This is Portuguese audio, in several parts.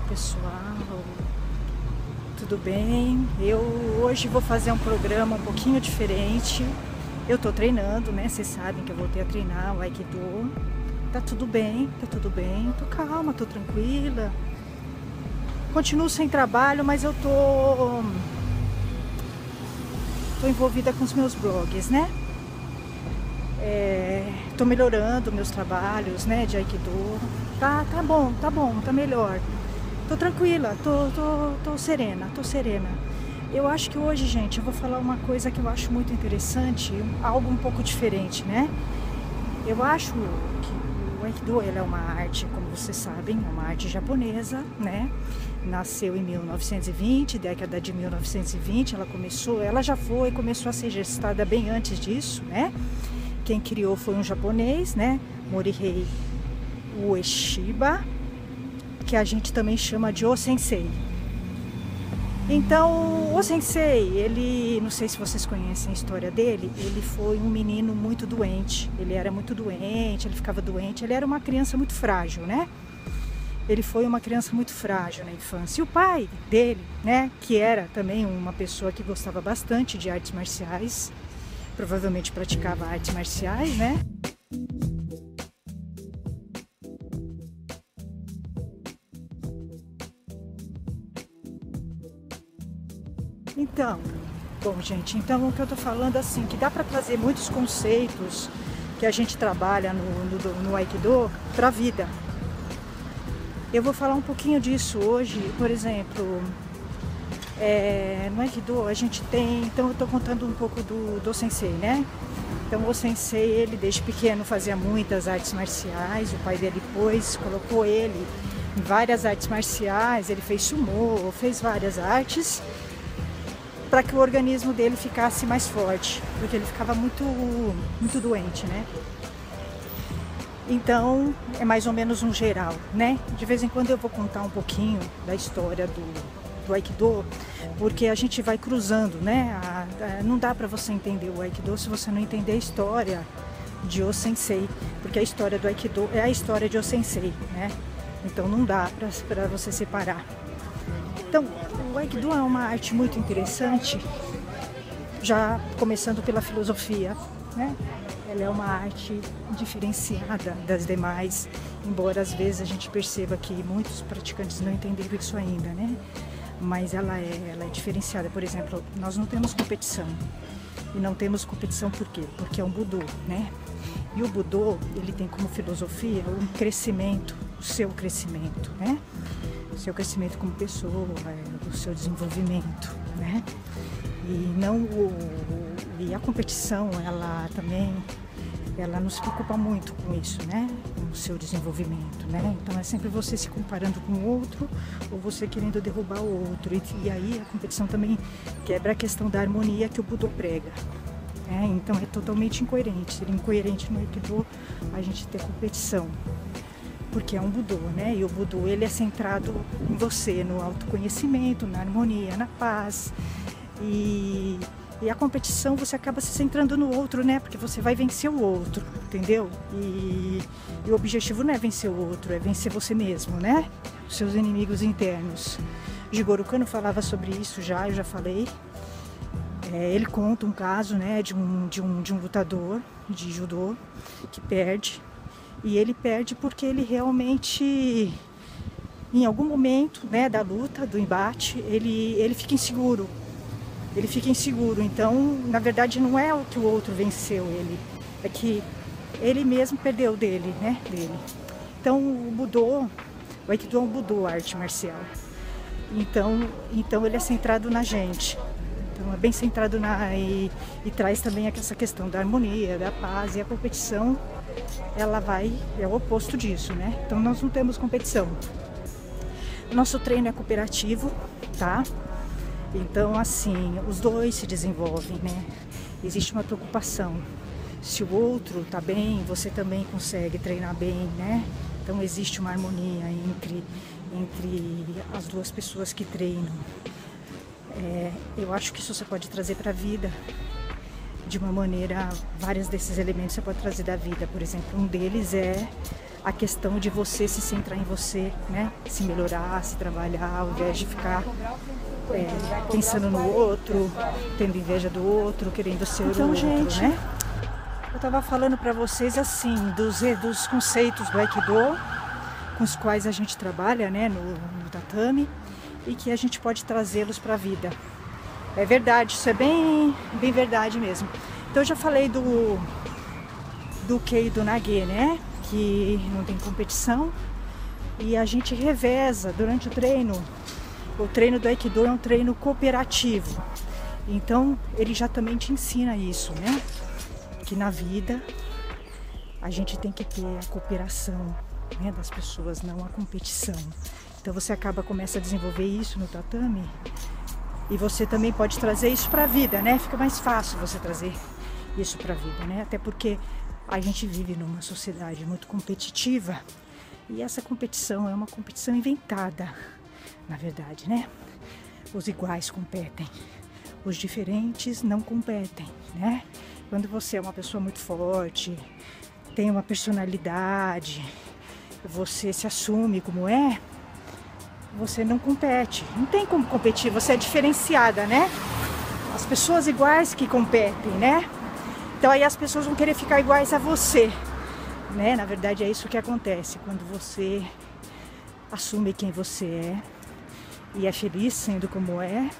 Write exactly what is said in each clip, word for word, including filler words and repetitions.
pessoal, tudo bem? Eu hoje vou fazer um programa um pouquinho diferente. Eu tô treinando, né? Vocês sabem que eu voltei a treinar o Aikido. Tá tudo bem, tá tudo bem. Tô calma, tô tranquila. Continuo sem trabalho, mas eu tô, tô envolvida com os meus blogs, né? É, tô melhorando meus trabalhos, né, de Aikido. Tá, tá bom, tá bom, tá melhor. Tô tranquila, tô, tô, tô serena, tô serena. Eu acho que hoje, gente, eu vou falar uma coisa que eu acho muito interessante, algo um pouco diferente, né? Eu acho que o Aikido, ele é uma arte, como vocês sabem, é uma arte japonesa, né? Nasceu em mil novecentos e vinte, década de mil novecentos e vinte, ela começou, ela já foi, começou a ser gestada bem antes disso, né? Quem criou foi um japonês, né? Morihei Ueshiba, que a gente também chama de O-Sensei. Então, o Sensei, ele, não sei se vocês conhecem a história dele, ele foi um menino muito doente, ele era muito doente, ele ficava doente, ele era uma criança muito frágil, né? Ele foi uma criança muito frágil na infância. E o pai dele, né, que era também uma pessoa que gostava bastante de artes marciais, provavelmente praticava artes marciais, né? Então, bom, gente, então o que eu tô falando assim, que dá para trazer muitos conceitos que a gente trabalha no, no, no Aikido para a vida. Eu vou falar um pouquinho disso hoje, por exemplo, é, no Aikido a gente tem, então eu tô contando um pouco do, do Sensei, né? Então o Sensei, ele desde pequeno fazia muitas artes marciais, o pai dele depois colocou ele em várias artes marciais, ele fez sumô, fez várias artes, para que o organismo dele ficasse mais forte, porque ele ficava muito, muito doente, né? Então, é mais ou menos um geral, né? De vez em quando eu vou contar um pouquinho da história do, do Aikido, porque a gente vai cruzando, né? A, a, não dá para você entender o Aikido se você não entender a história de O-Sensei, porque a história do Aikido é a história de O-Sensei, né? Então não dá para você separar. Então, o Aikido é uma arte muito interessante, já começando pela filosofia, né? Ela é uma arte diferenciada das demais, embora às vezes a gente perceba que muitos praticantes não entenderam isso ainda, né? Mas ela é, ela é diferenciada. Por exemplo, nós não temos competição. E não temos competição por quê? Porque é um Budô, né? E o Budô, ele tem como filosofia um crescimento, o seu crescimento, né? O seu crescimento como pessoa, o seu desenvolvimento, né? E não o, e a competição, ela também, ela não se preocupa muito com isso, né? Com o seu desenvolvimento, né? Então é sempre você se comparando com o outro ou você querendo derrubar o outro. E, e aí a competição também quebra a questão da harmonia que o Budô prega. É, então é totalmente incoerente. Seria incoerente no Aikido a gente ter competição, porque é um Budô, né? E o Budô, ele é centrado em você, no autoconhecimento, na harmonia, na paz. E, e a competição você acaba se centrando no outro, né? Porque você vai vencer o outro, entendeu? E, e o objetivo não é vencer o outro, é vencer você mesmo, né? Os seus inimigos internos. Jigoro Kano falava sobre isso já, eu já falei. É, ele conta um caso, né, de um, de, um, de um lutador de judô que perde. E ele perde porque ele realmente, em algum momento, né, da luta, do embate, ele, ele fica inseguro. Ele fica inseguro. Então, na verdade, não é o que o outro venceu ele, é que ele mesmo perdeu dele, né, dele. Então, o Budô, o Aikido é um Budô, a arte marcial. Então, então ele é centrado na gente. Então, é bem centrado na... E, e traz também essa questão da harmonia, da paz, e a competição, ela vai, é o oposto disso, né? Então nós não temos competição. Nosso treino é cooperativo, tá? Então assim, os dois se desenvolvem, né? Existe uma preocupação. Se o outro tá bem, você também consegue treinar bem, né? Então existe uma harmonia entre, entre as duas pessoas que treinam. É, eu acho que isso você pode trazer para a vida. de uma maneira, vários desses elementos você pode trazer da vida. Por exemplo, um deles é a questão de você se centrar em você, né? Se melhorar, se trabalhar, ao invés de ficar é, pensando no outro, tendo inveja do outro, querendo ser então, o outro, gente, né? Eu estava falando para vocês assim, dos, dos conceitos do Aikido, com os quais a gente trabalha, né, no, no tatame, e que a gente pode trazê-los para a vida. É verdade, isso é bem, bem verdade mesmo. Então eu já falei do, do Kei e do Nage, né? Que não tem competição e a gente reveza durante o treino. O treino do Aikido é um treino cooperativo. Então ele já também te ensina isso, né? Que na vida a gente tem que ter a cooperação, né, das pessoas, não a competição. Então você acaba, começa a desenvolver isso no tatame e você também pode trazer isso para a vida, né? Fica mais fácil você trazer isso para a vida, né? Até porque a gente vive numa sociedade muito competitiva e essa competição é uma competição inventada, na verdade, né? Os iguais competem, os diferentes não competem, né? Quando você é uma pessoa muito forte, tem uma personalidade, você se assume como é, você não compete, não tem como competir, você é diferenciada, né? As pessoas iguais que competem, né? Então aí as pessoas vão querer ficar iguais a você, né? Na verdade é isso que acontece quando você assume quem você é e é feliz sendo como é.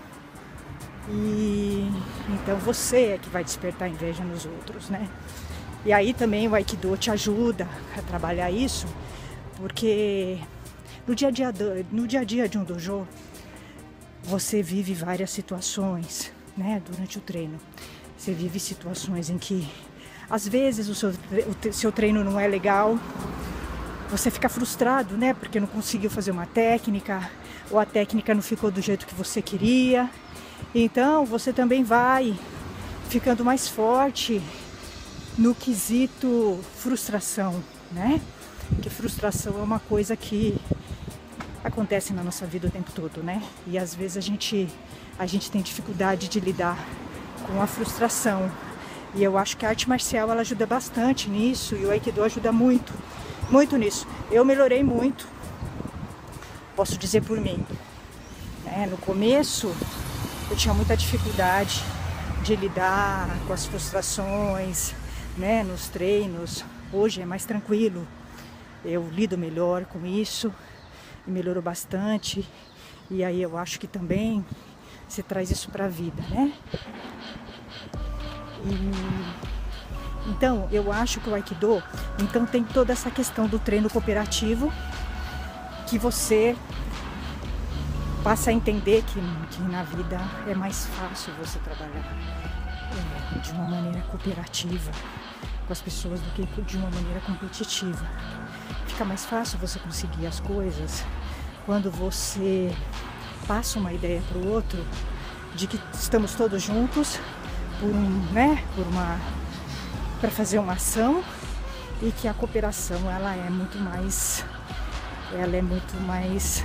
E então você é que vai despertar inveja nos outros, né? E aí também o Aikido te ajuda a trabalhar isso, porque no dia a dia, no dia a dia de um dojo, você vive várias situações, né, durante o treino. Você vive situações em que, às vezes, o seu, o seu treino não é legal, você fica frustrado, né, porque não conseguiu fazer uma técnica, ou a técnica não ficou do jeito que você queria. Então, você também vai ficando mais forte no quesito frustração, né? Porque frustração é uma coisa que acontece na nossa vida o tempo todo, né? E às vezes a gente, a gente tem dificuldade de lidar com a frustração. E eu acho que a arte marcial ela ajuda bastante nisso e o Aikido ajuda muito, muito nisso. Eu melhorei muito, posso dizer por mim, né? No começo eu tinha muita dificuldade de lidar com as frustrações, né, nos treinos. Hoje é mais tranquilo, eu lido melhor com isso e melhorou bastante. E aí eu acho que também você traz isso para a vida, né? E, então eu acho que o Aikido então tem toda essa questão do treino cooperativo, que você passa a entender que, que na vida é mais fácil você trabalhar é, de uma maneira cooperativa com as pessoas do que de uma maneira competitiva. Fica mais fácil você conseguir as coisas quando você passa uma ideia para o outro de que estamos todos juntos por um, né, por uma, para fazer uma ação, e que a cooperação ela é muito mais, ela é muito mais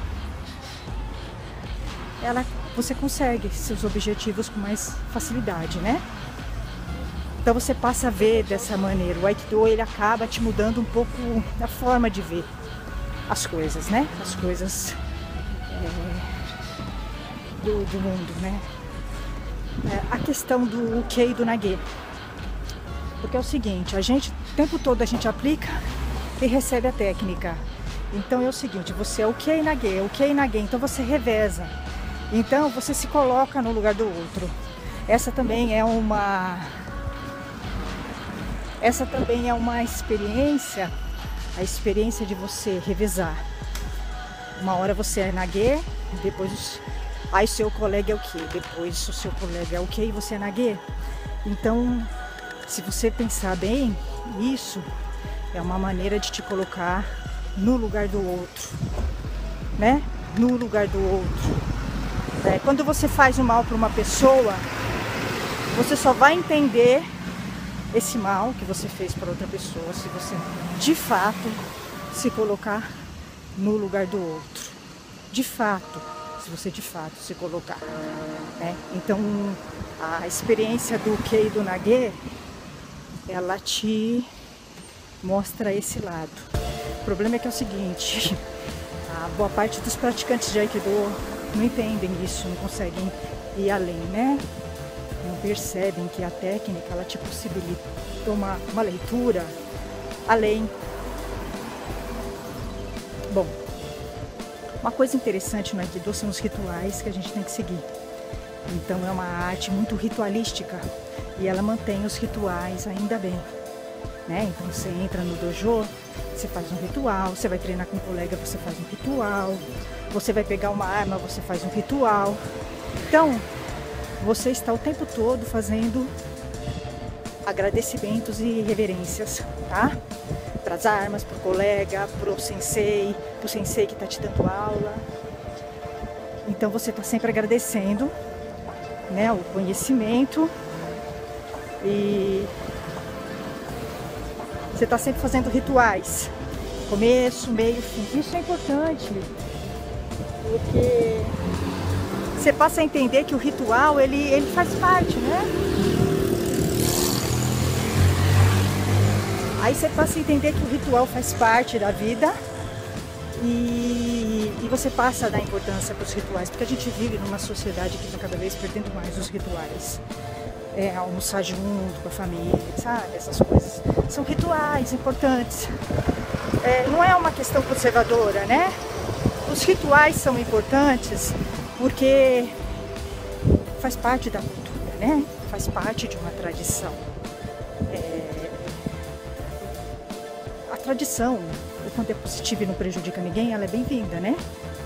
Ela, você consegue seus objetivos com mais facilidade, né? Então você passa a ver dessa maneira. O Aikido ele acaba te mudando um pouco a forma de ver as coisas, né? As coisas é, do, do mundo, né? É, a questão do Kei e do Nage. Porque é o seguinte, a gente, o tempo todo a gente aplica e recebe a técnica. Então é o seguinte, você é o Kei e Nage, o Kei e Nage, então você reveza. Então você se coloca no lugar do outro. Essa também é uma essa também é uma experiência, a experiência de você revezar. Uma hora você é Nage, depois aí seu colega é o quê? Depois o seu colega é o quê? E você é Nage. Então, se você pensar bem, isso é uma maneira de te colocar no lugar do outro, né? No lugar do outro. É, quando você faz o mal para uma pessoa, você só vai entender esse mal que você fez para outra pessoa se você de fato se colocar no lugar do outro. De fato, se você de fato se colocar, né? Então a experiência do Kei e do Nage, ela te mostra esse lado. O problema é que é o seguinte, a boa parte dos praticantes de Aikido não entendem isso, não conseguem ir além, né? Não percebem que a técnica, ela te possibilita uma, uma leitura além. Bom, uma coisa interessante no Aikido são os rituais que a gente tem que seguir. Então é uma arte muito ritualística e ela mantém os rituais ainda bem, né? Então você entra no dojo, você faz um ritual, você vai treinar com um colega, você faz um ritual, você vai pegar uma arma, você faz um ritual. Então, você está o tempo todo fazendo agradecimentos e reverências, tá? Para as armas, para o colega, para o sensei, para o sensei que está te dando aula. Então você está sempre agradecendo, né, o conhecimento e você está sempre fazendo rituais, começo, meio, fim. Isso é importante, porque você passa a entender que o ritual, ele, ele faz parte, né? Aí você passa a entender que o ritual faz parte da vida e, e você passa a dar importância para os rituais, porque a gente vive numa sociedade que está cada vez perdendo mais os rituais. É, almoçar junto com a família, sabe? Essas coisas são rituais importantes. É, não é uma questão conservadora, né? Os rituais são importantes porque faz parte da cultura, né? Faz parte de uma tradição. É, a tradição, quando é positiva e não prejudica ninguém, ela é bem-vinda, né?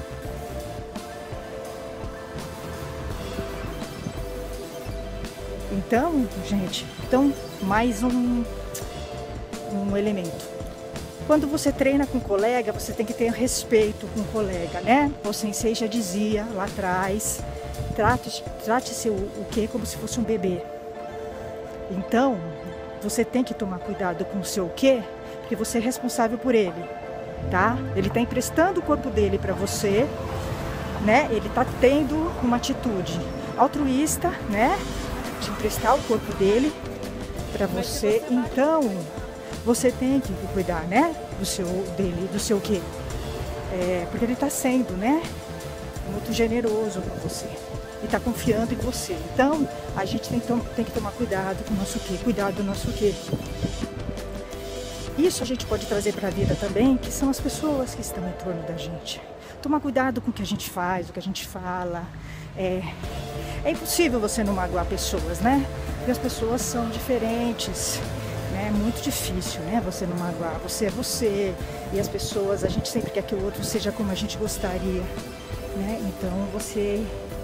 Então, gente, então mais um, um elemento. Quando você treina com um colega, você tem que ter respeito com o colega, né? O sensei já dizia lá atrás, trate, trate-se o, o que como se fosse um bebê. Então, você tem que tomar cuidado com o seu quê, porque você é responsável por ele, tá? Ele está emprestando o corpo dele para você, né? Ele está tendo uma atitude altruísta, né? De emprestar o corpo dele para você, então você tem que cuidar, né, do seu dele, do seu quê, é, porque ele está sendo, né, muito generoso com você e está confiando em você. Então a gente tem, tem que tomar cuidado com o nosso quê, cuidado do nosso quê. Isso a gente pode trazer para a vida também, que são as pessoas que estão em torno da gente. Tomar cuidado com o que a gente faz, o que a gente fala. É, é impossível você não magoar pessoas, né? Porque as pessoas são diferentes, né? É muito difícil, né? Você não magoar. Você é você. E as pessoas, a gente sempre quer que o outro seja como a gente gostaria, né? Então você...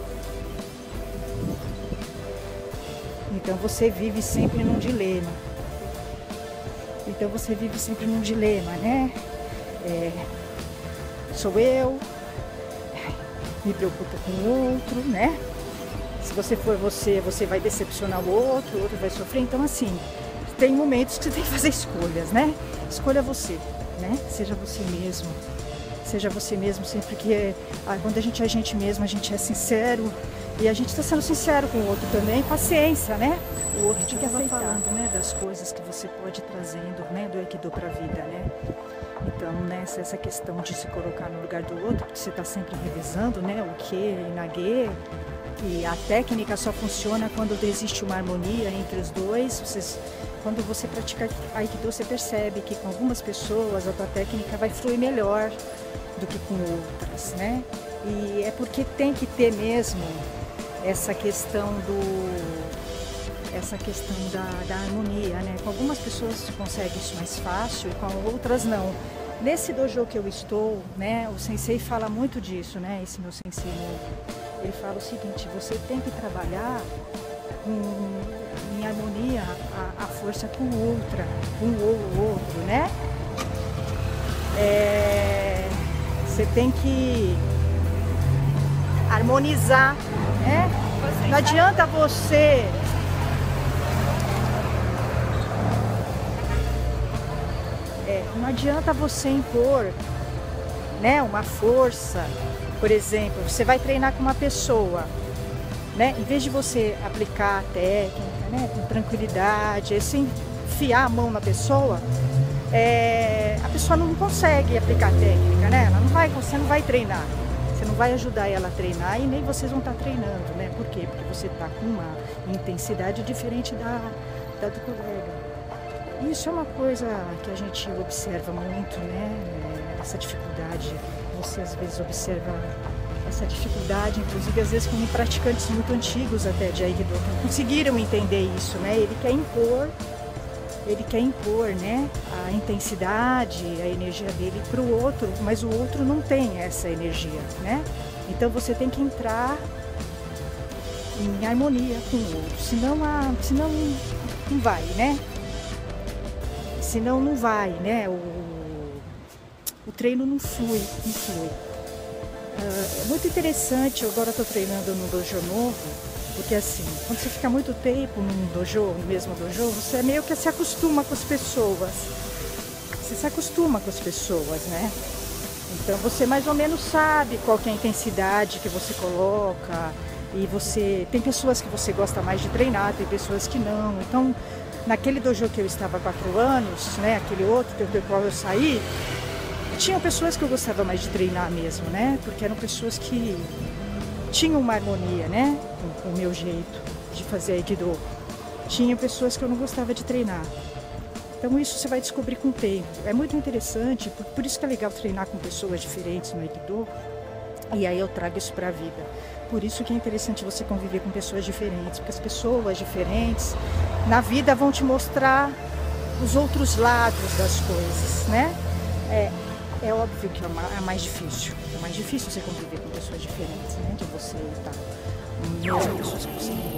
Então você vive sempre num dilema. Então você vive sempre num dilema, né? É, sou eu, me preocupo com o outro, né? Se você for você, você vai decepcionar o outro, o outro vai sofrer. Então, assim, tem momentos que você tem que fazer escolhas, né? Escolha você, né? Seja você mesmo. Seja você mesmo sempre que... Ah, quando a gente é a gente mesmo, a gente é sincero. E a gente está sendo sincero com o outro também. Paciência, né? O outro tem que aceitar. Falando, né, das coisas que você pode ir trazendo, né, do Aikido para a vida, né? Então, né, essa questão de se colocar no lugar do outro, porque você está sempre revisando, né, o que e Nage, e a técnica só funciona quando existe uma harmonia entre os dois. Vocês, quando você pratica Aikido, você percebe que com algumas pessoas a tua técnica vai fluir melhor do que com outras, né? E é porque tem que ter mesmo essa questão do... essa questão da, da harmonia, né? Com algumas pessoas você consegue isso mais fácil e com outras não. Nesse dojo que eu estou, né, o sensei fala muito disso, né? Esse meu sensei novo. Ele fala o seguinte, você tem que trabalhar com, em harmonia a, a força com outra, com o outro, né? É, você tem que harmonizar, né? Não adianta você... É, não adianta você impor, né, uma força. Por exemplo, você vai treinar com uma pessoa né? Em vez de você aplicar a técnica, né, com tranquilidade, sem enfiar a mão na pessoa, é, a pessoa não consegue aplicar a técnica, né? Ela não vai, você não vai treinar. Você não vai ajudar ela a treinar e nem vocês vão estar treinando, né? Por quê? Porque você está com uma intensidade diferente da, da do colega. Isso é uma coisa que a gente observa muito, né? Essa dificuldade. Você às vezes observa essa dificuldade, inclusive às vezes com praticantes muito antigos até de Aikido, que não conseguiram entender isso, né? Ele quer impor, ele quer impor, né? A intensidade, a energia dele para o outro, mas o outro não tem essa energia, né? Então você tem que entrar em harmonia com o outro, senão, a, senão não vai, né? Senão não vai, né? O, o treino não flui, não flui. Uh, é muito interessante, eu agora estou treinando no dojo novo, porque assim, quando você fica muito tempo num dojo, no mesmo dojo, você meio que se acostuma com as pessoas. Você se acostuma com as pessoas, né? Então você mais ou menos sabe qual que é a intensidade que você coloca. E você tem pessoas que você gosta mais de treinar, tem pessoas que não. Então, naquele dojo que eu estava há quatro anos, né? Aquele outro do qual eu saí, tinham pessoas que eu gostava mais de treinar mesmo, né? Porque eram pessoas que tinham uma harmonia, né? Com, com o meu jeito de fazer Aikido. Tinha pessoas que eu não gostava de treinar. Então isso você vai descobrir com o tempo. É muito interessante, por, por isso que é legal treinar com pessoas diferentes no Aikido. E aí eu trago isso para a vida. Por isso que é interessante você conviver com pessoas diferentes, porque as pessoas diferentes na vida vão te mostrar os outros lados das coisas, né? É, é óbvio que é mais difícil. É mais difícil você conviver com pessoas diferentes, né? De você estar, mesmo pessoas que você